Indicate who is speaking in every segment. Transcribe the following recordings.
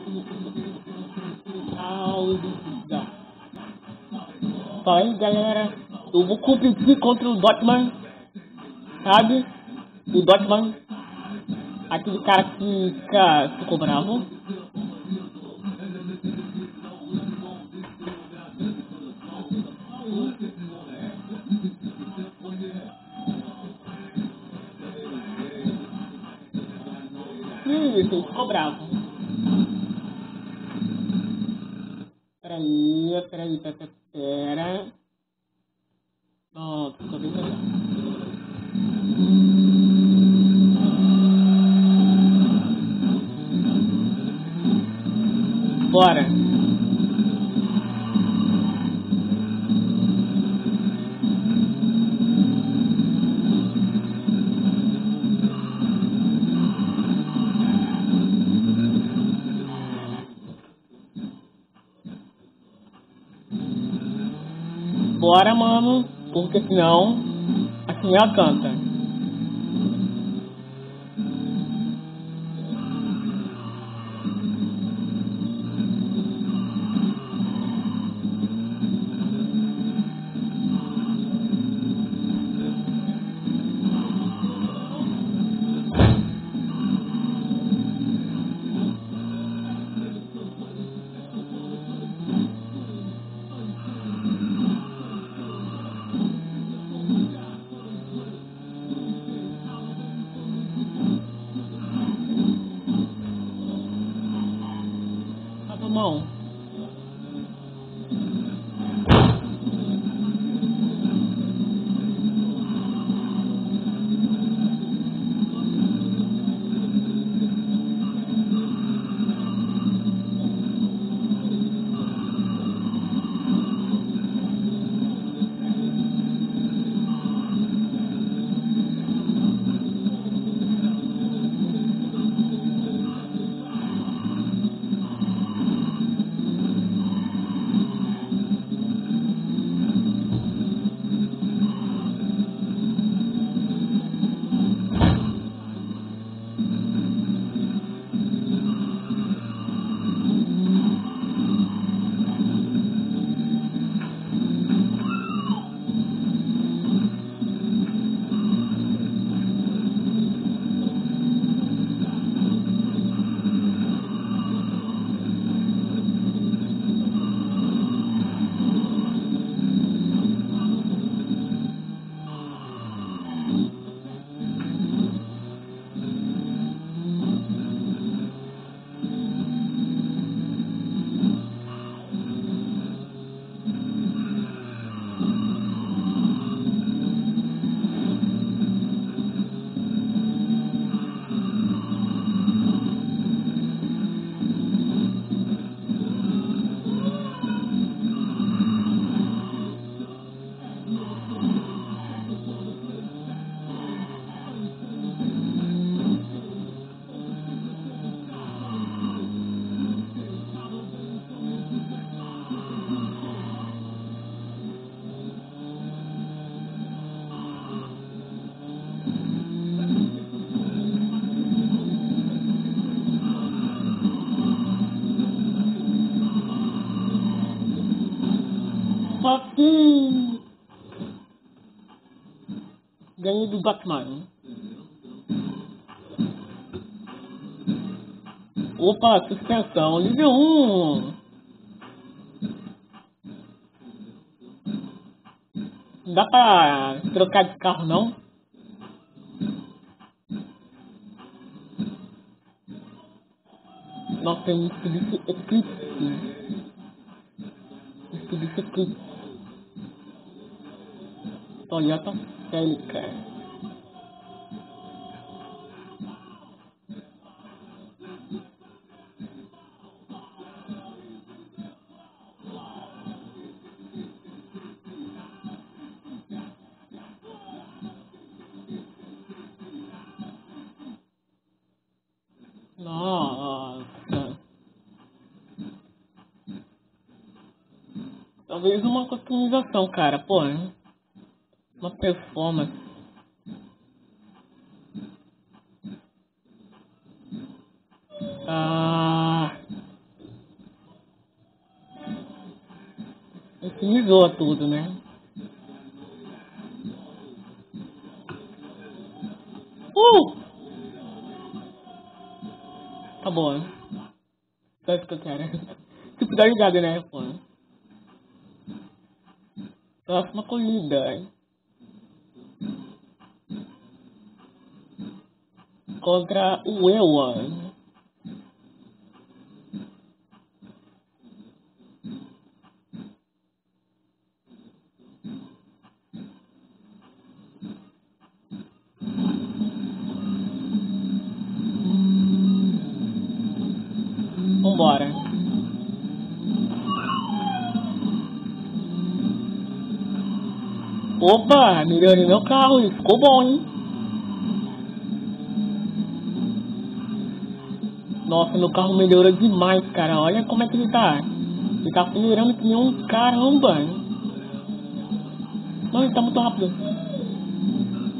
Speaker 1: Fala aí, galera. Eu vou competir contra o Dotman, sabe? O Dotman, aquele cara que ficou bravo. Isso, ele ficou bravo. Pera. Pronto, ficou bem legal. Bora. Bora, mano, porque senão assim ela canta. Tá bom. Fucking ganhei do Batman. Opa, suspensão, nível 1. Não dá pra trocar de carro não? Nossa, tem um Mitsubishi Eclipse. Mitsubishi Eclipse. Toyota Celica. Nossa. Talvez uma customização, cara. Pô, uma performance. Ah... Otimizou tudo, né? Tá bom. Só isso que eu quero. Tipo, tá ligado, né, pô? Próxima corrida. Contra o Ewan. Vambora. Opa, melhorei meu carro e ficou bom, hein? Nossa, meu carro melhorou demais, cara. Olha como é que ele tá. Ele tá acelerando que nem um caramba. Não, ele tá muito rápido.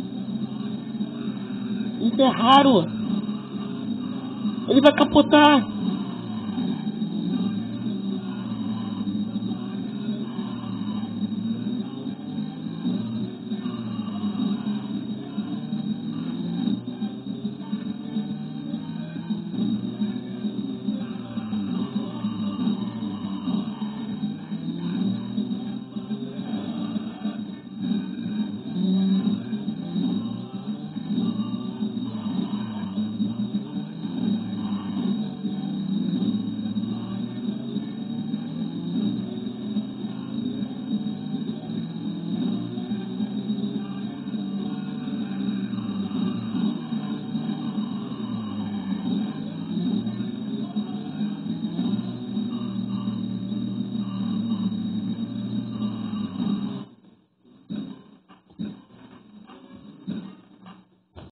Speaker 1: Isso é raro. Ele vai capotar.